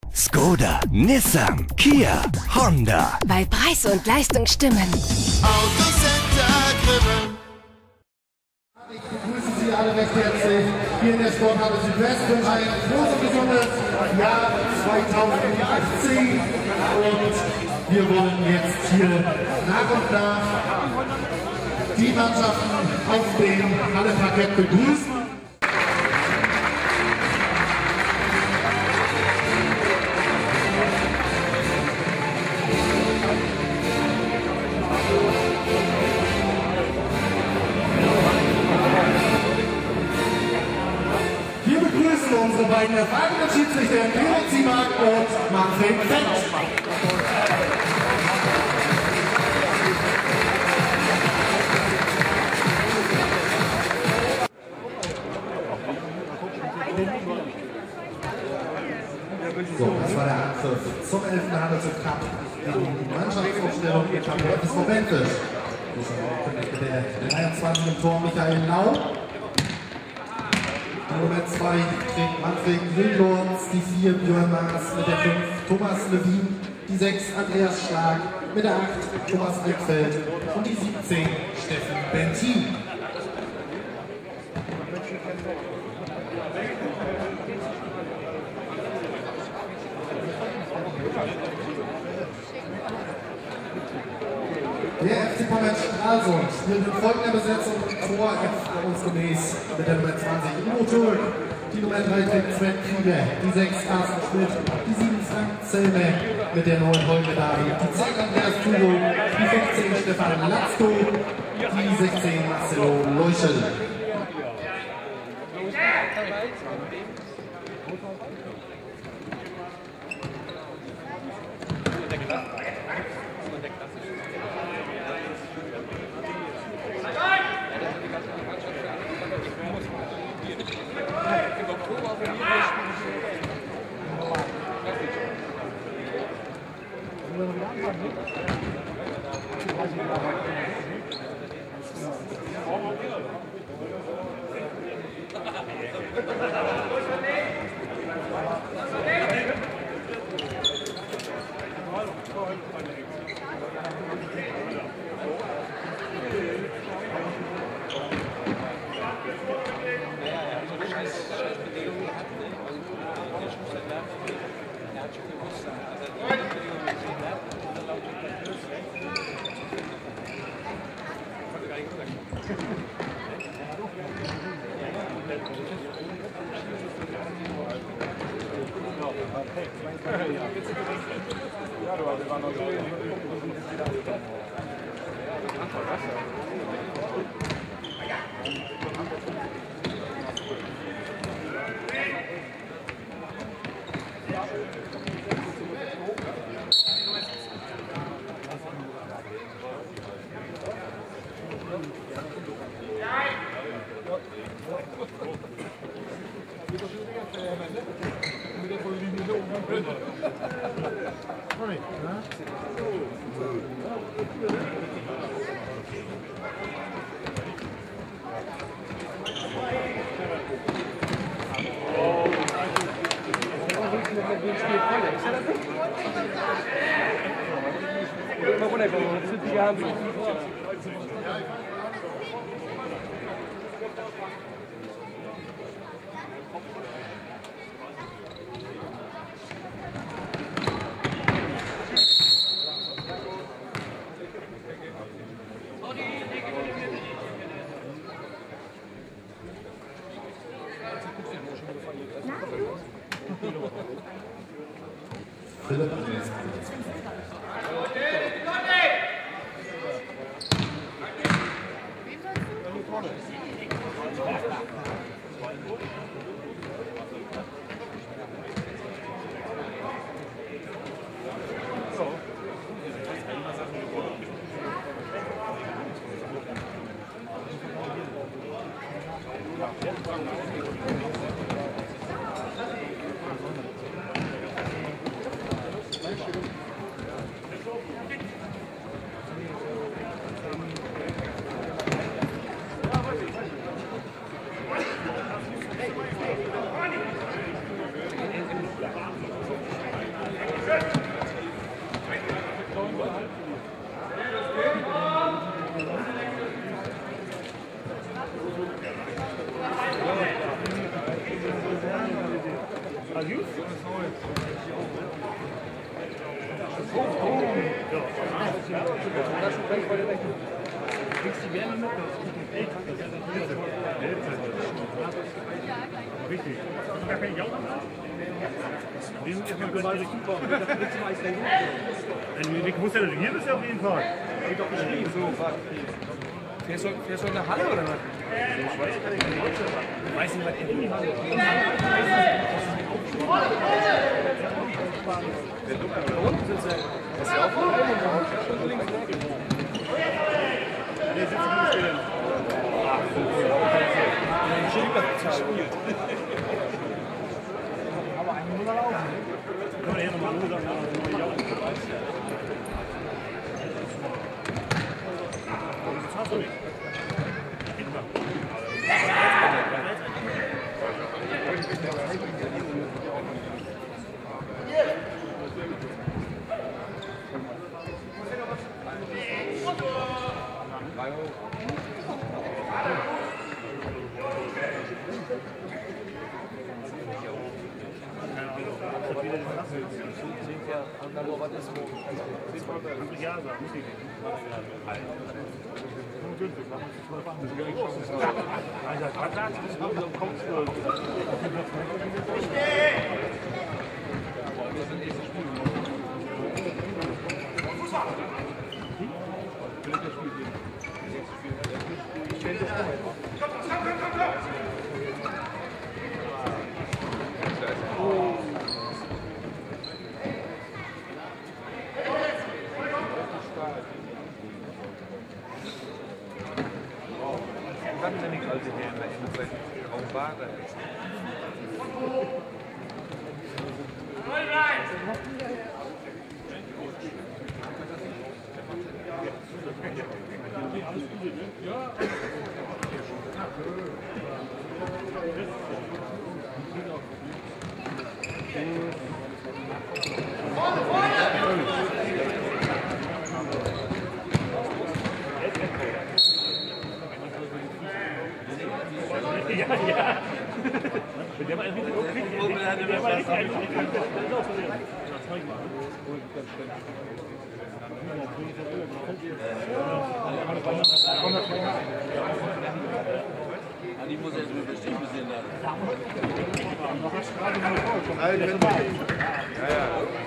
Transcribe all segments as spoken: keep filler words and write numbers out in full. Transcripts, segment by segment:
Skoda, Nissan, Kia, Honda. Weil Preis und Leistung stimmen. Autocenter Gribben. Ich begrüße Sie alle recht herzlich hier in der Sporthalle Südwest für ein großes und gesundes Jahr zweitausendachtzehn. Und wir wollen jetzt hier nach und nach die Mannschaften auf dem Hallenparkett begrüßen. Unsere beiden erfahrenen Schiedsrichter, Theo Ziemark und Manfred Fett. So, das war der Anpfiff zum elften Handelscup Cup. Die Mannschaftsaufstellung mit des Verbändes. Der dreiundzwanzig im Tor Michael Lau. Nummer zwei trägt Manfred Grünlords, die vier Björn Maas, mit der fünf Thomas Levin, die sechs Andreas Schlag, mit der acht Thomas Eichfeld und die siebzehn Steffen Bentin. Der F C Pommerl Stralsund spielt in folgender Besetzung im Tor uns gemäß mit der Nummer zwanzig Ivo Türk, die Nummer drei trägt Sven Krieger, die sechs Carsten Schmidt, die sieben Frank Zellmer mit der neun Holger David, die zehn Andreas Turo, die fünfzehn Stefan Latzko, die sechzehn Marcelo Leuschel. Philipp Andreas. Thank you. Richtig. Da kann ich auch machen. Wir sind erstmal gewaltig zukommen. Ich muss ja hier bist ja auf jeden Fall. Ich doch geschrieben. So, fährst du fährst du in der Halle oder was? Ich weiß nicht, ich weiß nicht, was in die Halle ist. Das ist ja auch voll. Der sitzt im Spiel. Ach, so gespielt. Aber einen muss er laufen. Kann man hier nochmal nur sagen, das hast du nicht. Die muss jetzt mit bestimmt bisschen da. Ja, ja.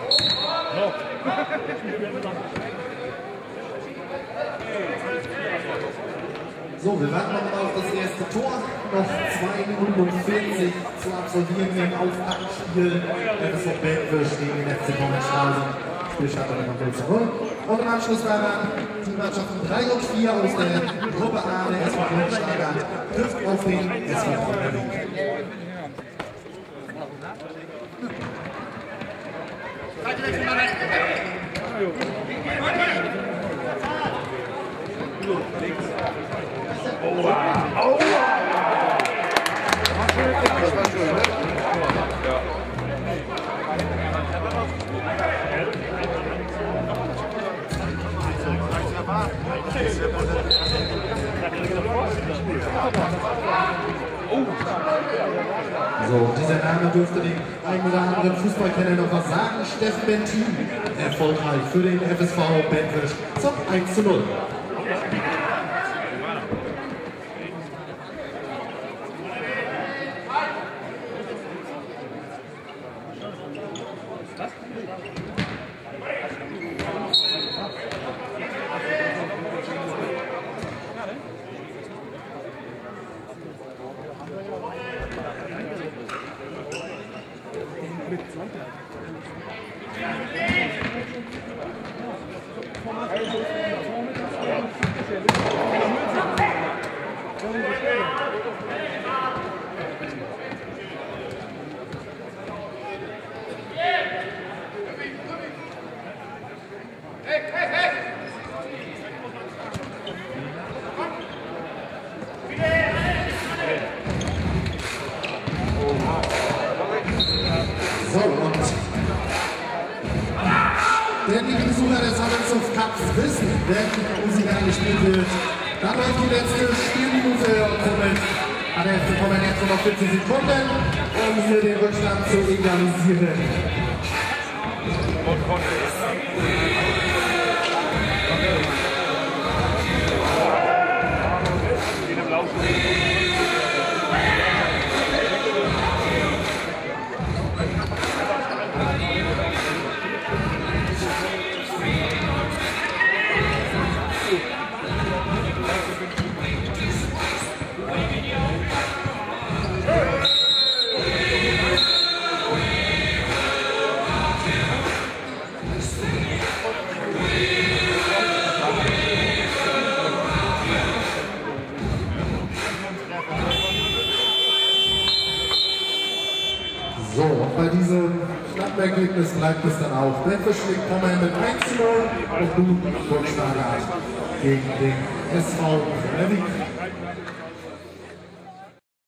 So, wir warten noch auf das erste Tor. Noch zwei Minuten vierzig zu absolvieren im Auftaktspiel. Das ist noch Belfisch gegen den F C Bommenschhausen. Spielstand noch immer null zu null. Und im Anschluss war dann die Mannschaften drei und vier aus der Gruppe A der S V Bommenschlager trifft auf den S V Bommenschlager. Oh, wow. Das war schön, ne? Ja. So, dieser Name dürfte den einen oder anderen Fußballkenner noch was sagen. Steffen Bentin, erfolgreich für den F S V Benfisch zum eins zu null. So, und denn die Besucher des Hallenzucht Cups wissen, wenn Musik eingespielt wird, dann läuft die letzte Spielminute und somit An der Hälfte kommen jetzt nur noch vierzig Sekunden, um hier den Rückstand zu egalisieren. So, und bei diesem knappen Ergebnis bleibt es dann auch. Memphis schlägt Pommern mit eins zu null und nun Rückschlager gegen den S V Levy.